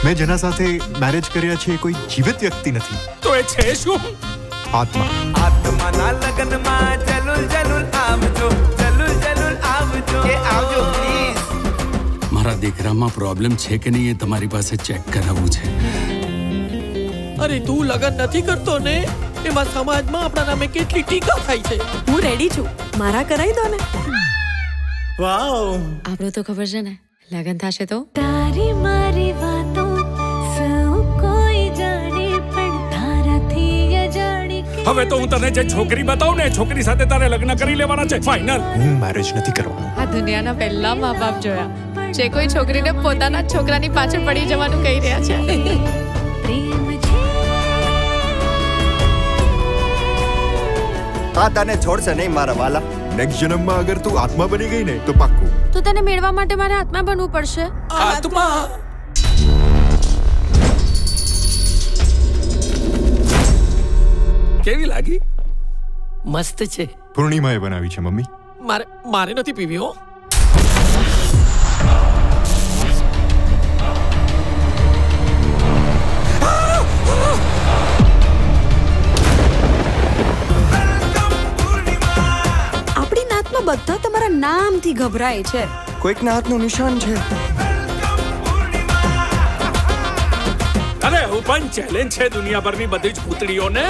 મેં જેના સાથે મેરેજ કર્યા છે એ કોઈ જીવિત વ્યક્તિ નથી. તો એ છે શું? આત્મા. આત્માના લગનમાં જલુલ જલુલ આવજો, જલુલ જલુલ આવજો, એ આવજો પ્લીઝ. મારા દીકરામાં પ્રોબ્લેમ છે કે નહીં એ તમારી પાસે ચેક કરાવવું છે. અરે તું લગન નથી કરતો ને, એમાં સમાજમાં આપણા નામે કેટલી ટીકા થાય છે. હું રેડી છું, મારા કરાઈ દો ને. વાવ, આપણું તો ખબર છે ને, લગન થશે તો તારી મારી વાતો સૌ કોઈ જાણે, પણ તારાથી અજાણી. હવે તો હું તને જે છોકરી બતાવું ને, છોકરી સાથે તારે લગ્ન કરી લેવાના છે, ફાઇનલ. હું મેરેજ નથી કરવાનો. આ દુનિયાના પહેલા મા બાપ જોયા જે કોઈ છોકરીને પોતાના છોકરાની પાછળ પડી જવાનું કહી રહ્યા છે. પ્રેમ છે. આ તને છોડશે નહીં મારા વાલા. નેક્સ્ટ જન્મમાં અગર તું આત્મા બની ગઈ ને તો પાક્કું. તો તને મેળવા માટે મારે આત્મા બનવું પડશે. આત્મા. કેવી લાગી? મસ્ત છે. પૂર્ણિમાએ બનાવી છે મમ્મી. મારે નથી પીવી હો. આપણી નાતમાં બધા તમારા નામથી ગભરાય છે. કોઈકના હાથનું નિશાન છે. અરે ઓપન ચેલેન્જ છે દુનિયાભરની બધી જ પૂતળીઓને.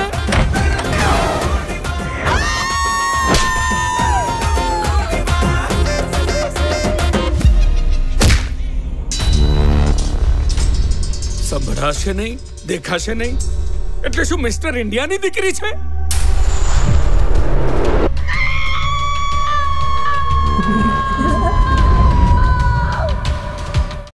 સંભળાશે નહીં, દેખાશે નહીં એટલે શું મિસ્ટર ઇન્ડિયાની દીકરી છે?